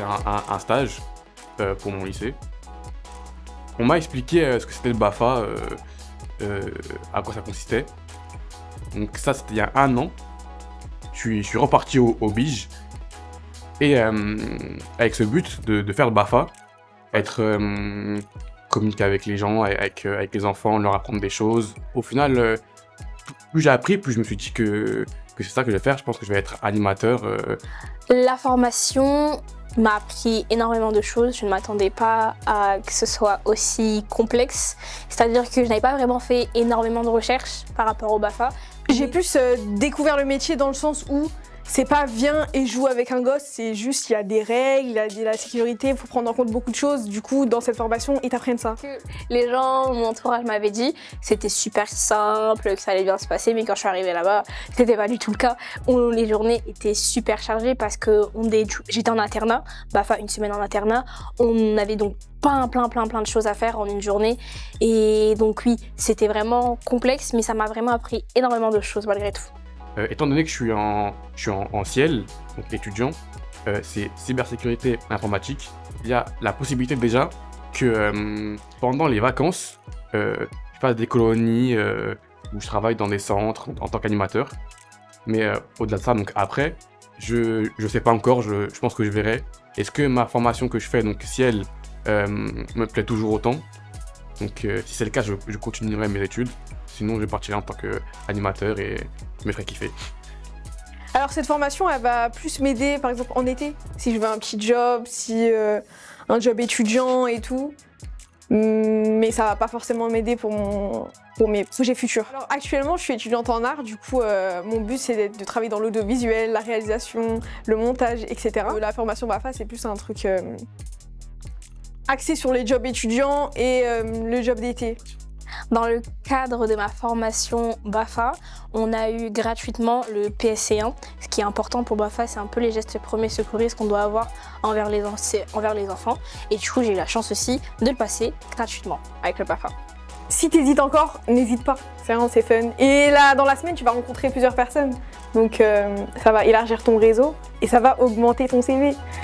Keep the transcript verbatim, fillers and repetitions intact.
faire un, un, un stage euh, pour mon lycée. On m'a expliqué euh, ce que c'était le BAFA, euh, euh, à quoi ça consistait. Donc ça, c'était il y a un an. Je suis, je suis reparti au, au B I J. Et euh, avec ce but de, de faire le BAFA, être euh, communiquer avec les gens, avec, avec les enfants, leur apprendre des choses. Au final, euh, plus j'ai appris, plus je me suis dit que, que c'est ça que je vais faire. Je pense que je vais être animateur. Euh... La formation m'a appris énormément de choses. Je ne m'attendais pas à que ce soit aussi complexe. C'est-à-dire que je n'avais pas vraiment fait énormément de recherches par rapport au BAFA. J'ai plus euh, découvert le métier dans le sens où c'est pas viens et joue avec un gosse, c'est juste il y a des règles, il y a de la sécurité, il faut prendre en compte beaucoup de choses. Du coup, dans cette formation, ils t'apprennent ça. Les gens, mon entourage m'avait dit c'était super simple, que ça allait bien se passer, mais quand je suis arrivée là-bas, c'était pas du tout le cas. On, les journées étaient super chargées parce que on est, j'étais en internat, BAFA une semaine en internat, on avait donc plein plein plein plein de choses à faire en une journée et donc oui, c'était vraiment complexe, mais ça m'a vraiment appris énormément de choses malgré tout. Euh, étant donné que je suis en, je suis en, en C I L, donc étudiant, euh, c'est cybersécurité informatique, il y a la possibilité déjà que euh, pendant les vacances, euh, je fasse des colonies euh, où je travaille dans des centres en, en tant qu'animateur. Mais euh, au-delà de ça, donc après, je ne sais pas encore, je, je pense que je verrai. Est-ce que ma formation que je fais, donc C I L, euh, me plaît toujours autant? Donc euh, si c'est le cas, je, je continuerai mes études. Sinon, je partirai en tant qu'animateur et je me ferai kiffer. Alors cette formation, elle va plus m'aider, par exemple, en été. Si je veux un petit job, si euh, un job étudiant et tout. Mais ça va pas forcément m'aider pour, mon, pour mes projets futurs. Alors actuellement, je suis étudiante en art. Du coup, euh, mon but, c'est de travailler dans l'audiovisuel, la réalisation, le montage, et cetera. La formation BAFA, c'est plus un truc euh, axé sur les jobs étudiants et euh, le job d'été. Dans le cadre de ma formation BAFA, on a eu gratuitement le P S C un. Ce qui est important pour BAFA, c'est un peu les gestes premiers secouristes qu'on doit avoir envers les, envers les enfants. Et du coup, j'ai eu la chance aussi de le passer gratuitement avec le BAFA. Si t'hésites encore, n'hésite pas, c'est vraiment c'est fun. Et là, dans la semaine, tu vas rencontrer plusieurs personnes. Donc euh, ça va élargir ton réseau et ça va augmenter ton C V.